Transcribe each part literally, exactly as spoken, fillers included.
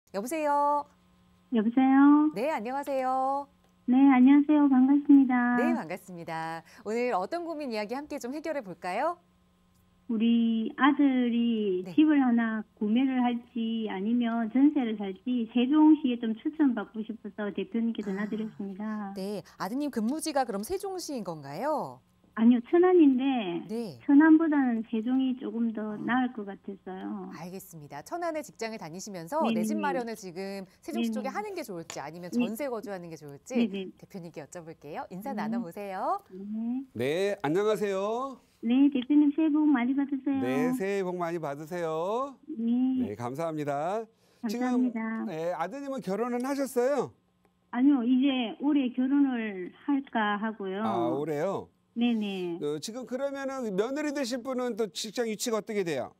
여보세요? 여보세요? 네, 안녕하세요. 네, 안녕하세요. 반갑습니다. 네, 반갑습니다. 오늘 어떤 고민 이야기 함께 좀 해결해 볼까요? 우리 아들이 네. 집을 하나 구매를 할지 아니면 전세를 살지 세종시에 좀 추천받고 싶어서 대표님께 전화드렸습니다. 네, 아드님 근무지가 그럼 세종시인 건가요? 아니요, 천안인데 네. 천안보다는 세종이 조금 더 나을 것 같았어요. 알겠습니다. 천안에 직장을 다니시면서 네네. 내 집 마련을 지금 세종시 쪽에 네네. 하는 게 좋을지 아니면 네. 전세 거주하는 게 좋을지 네네. 대표님께 여쭤볼게요. 인사 네. 나눠보세요. 네. 네, 안녕하세요. 네, 대표님 새해 복 많이 받으세요. 네, 새해 복 많이 받으세요. 네, 네, 감사합니다. 감사합니다. 지금 네, 아드님은 결혼은 하셨어요? 아니요, 이제 올해 결혼을 할까 하고요. 아, 올해요? 네네. 어, 지금 그러면은 며느리 되실 분은 또 직장 위치가 어떻게 돼요?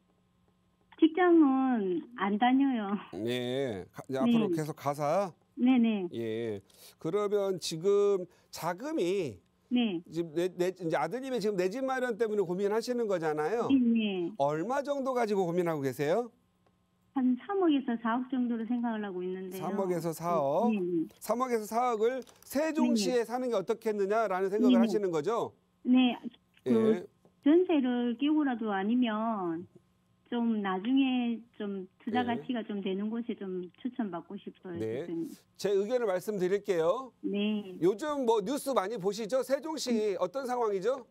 직장은 안 다녀요. 네, 가- 이제 네. 앞으로 계속 가사. 네네. 예. 그러면 지금 자금이 네. 지금 내, 내 이제 아드님의 지금 내 집 마련 때문에 고민하시는 거잖아요. 네네. 얼마 정도 가지고 고민하고 계세요? 한 삼억에서 사억 정도로 생각을 하고 있는데요. 삼억에서 사억. 네네. 삼억에서 사억을 세종시에 사는 게 어떻겠느냐라는 생각을 네네. 하시는 거죠? 네. 그 예. 전세를 끼고라도 아니면 좀 나중에 좀 투자 네. 가치가 좀 되는 곳에 좀 추천받고 싶어요. 네. 대표님. 제 의견을 말씀드릴게요. 네. 요즘 뭐 뉴스 많이 보시죠? 세종시 어떤 상황이죠?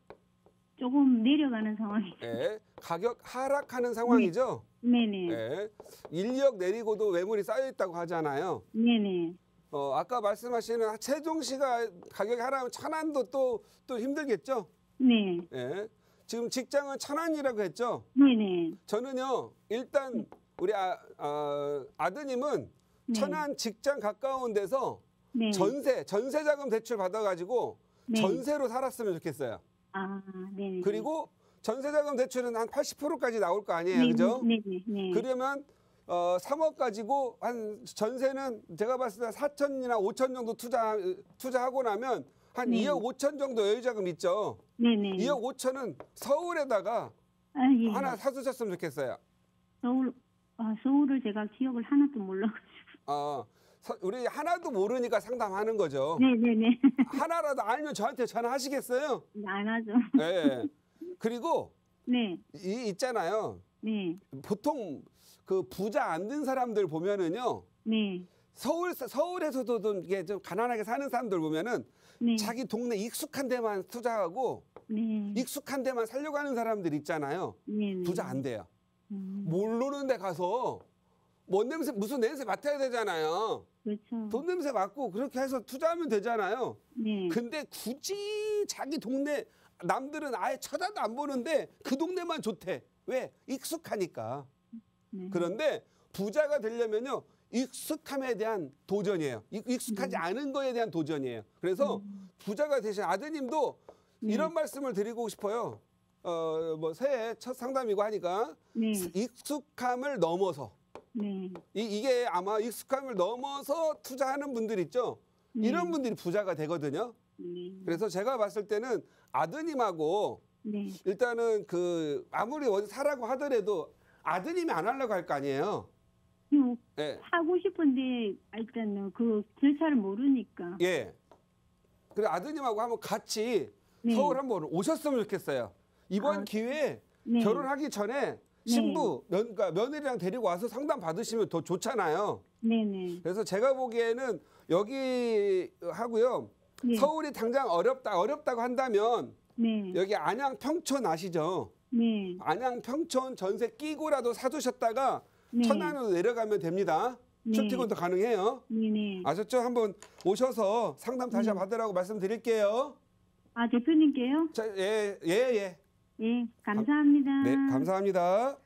조금 내려가는 상황이죠. 예. 가격 하락하는 상황이죠? 네네. 예. 인력 내리고도 매물이 쌓여 있다고 하잖아요. 네네. 어, 아까 말씀하시는 세종시가 가격이 하락하면 천안도 또, 또 힘들겠죠? 네. 예. 지금 직장은 천안이라고 했죠? 네네. 저는요, 일단 우리 아, 아, 아드님은 네. 천안 직장 가까운 데서 네. 전세, 전세 자금 대출 받아가지고 네. 전세로 살았으면 좋겠어요. 아, 네네. 그리고 전세 자금 대출은 한 팔십 퍼센트까지 나올 거 아니에요, 네, 그죠? 네네. 네. 그러면 어, 삼억 가지고 한 전세는 제가 봤을 때 사천이나 오천 정도 투자 투자하고 나면 한 네. 이억 오천 정도 여유 자금 있죠. 네네. 이억 오천은 서울에다가 아, 예. 하나 사두셨으면 좋겠어요. 서울, 아, 서울을 제가 기억을 하나도 몰라가지고. 어, 서- 우리 하나도 모르니까 상담하는 거죠. 네네네. 하나라도 알면 저한테 전화하시겠어요? 안 하죠. 예. 그리고 네. 이 있잖아요. 네. 보통 그 부자 안 된 사람들 보면은요. 네. 서울 서울에서도 좀 이게 좀 가난하게 사는 사람들 보면은 네. 자기 동네 익숙한 데만 투자하고 네. 익숙한 데만 살려고 하는 사람들 있잖아요. 네네. 부자 안 돼요. 음, 모르는 데 가서 뭔 냄새 무슨 냄새 맡아야 되잖아요. 그렇죠. 돈 냄새 맡고 그렇게 해서 투자하면 되잖아요. 네. 근데 굳이 자기 동네 남들은 아예 쳐다도 안 보는데 그 동네만 좋대. 왜? 익숙하니까. 네. 그런데 부자가 되려면요. 익숙함에 대한 도전이에요. 익- 익숙하지 음. 않은 거에 대한 도전이에요. 그래서 부자가 되신 아드님도 네. 이런 말씀을 드리고 싶어요. 어, 뭐 새해 첫 상담이고 하니까 네. 익숙함을 넘어서 네. 이, 이게 아마 익숙함을 넘어서 투자하는 분들 있죠. 네. 이런 분들이 부자가 되거든요. 네. 그래서 제가 봤을 때는 아드님하고 네. 일단은 그 아무리 어디 사라고 하더라도 아드님이 안 하려고 할 거 아니에요. 뭐, 예. 하고 싶은데 일단은 그 절차를 모르니까. 예. 그래 아드님하고 한번 같이 네. 서울 한번 오셨으면 좋겠어요. 이번 아, 기회에 네. 결혼하기 전에 신부 면, 그러니까 며느리랑 데리고 와서 상담 받으시면 더 좋잖아요. 네네. 그래서 제가 보기에는 여기 하고요. 네. 서울이 당장 어렵다 어렵다고 한다면 네. 여기 안양 평촌 아시죠? 네. 안양 평촌 전세 끼고라도 사두셨다가 네. 천안으로 내려가면 됩니다. 네. 쇼핑도 가능해요. 네네. 아셨죠? 한번 오셔서 상담 다시 네. 받으라고 말씀드릴게요. 아, 대표님께요? 자, 예, 예, 예. 예, 감사합니다. 네, 감사합니다.